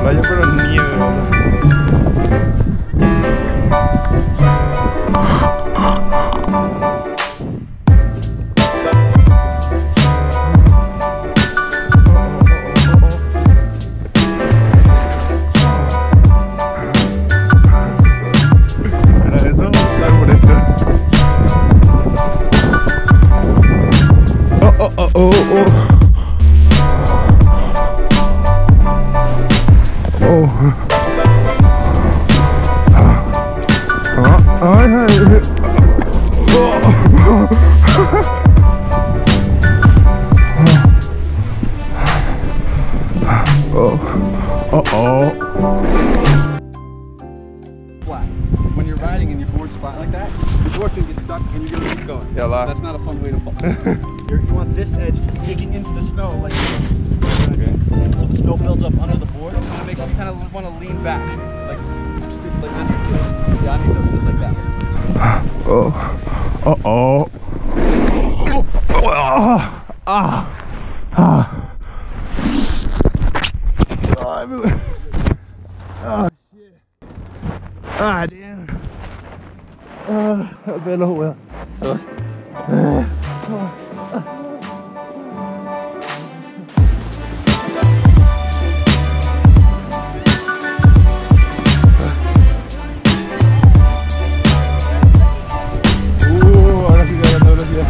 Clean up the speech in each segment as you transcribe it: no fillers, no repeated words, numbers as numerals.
playa, pero nieve, ¿verdad? Flat. When you're riding and your board's flat like that, the board's gonna get stuck and you're gonna keep going. Yeah, that's not a fun way to fall. You want this edge to be digging into the snow like this. Okay. So the snow builds up under the board. It kind of makes you kind of want to lean back, like underneath. Yeah, underneath, just like that. Oh. Uh-oh. Everywhere. Oh shit. Ah damn. That been well. Ahora sí que agarrando velocidad.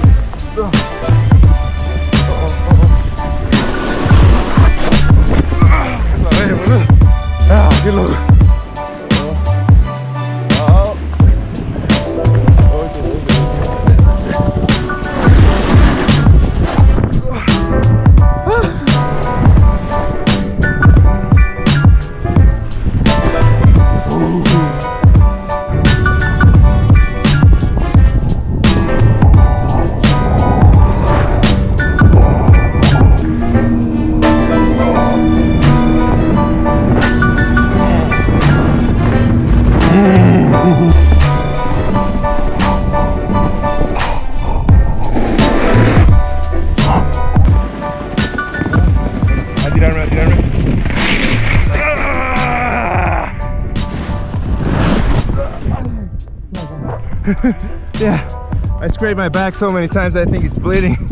Qué loco. Yeah, I scraped my back so many times I think it's bleeding.